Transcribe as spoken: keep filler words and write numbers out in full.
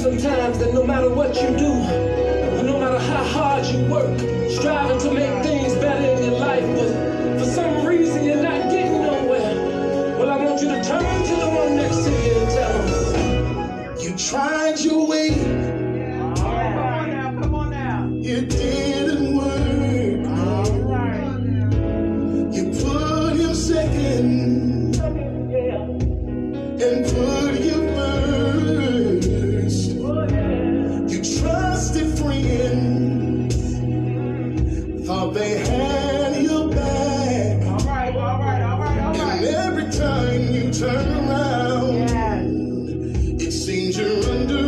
sometimes that no matter what you do, no matter how hard you work, striving to make things better in your life, but for some reason you're not getting nowhere. Well, I want you to turn to the one next to you and tell them, you tried your way. Come on now, come on now. It didn't work. All right. You put him second and put him first. You trusted friends, thought they had your back. All right, all right, all right, all right. And every time you turn around, yes. it seems you're under